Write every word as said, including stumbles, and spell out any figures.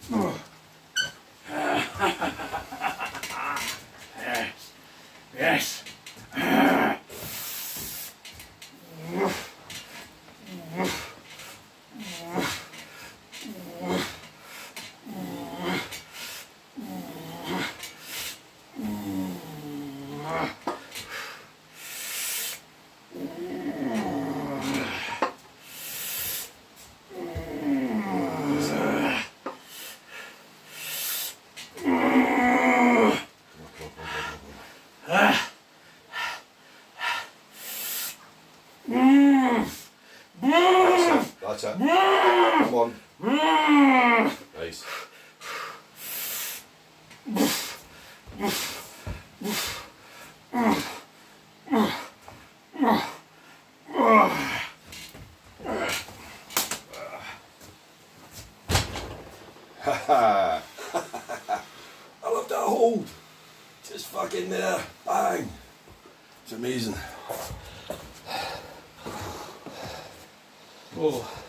Yes. That's it. Come on. Nice. Haha. I love that hold. Just fucking there. Bang. It's amazing. Oh.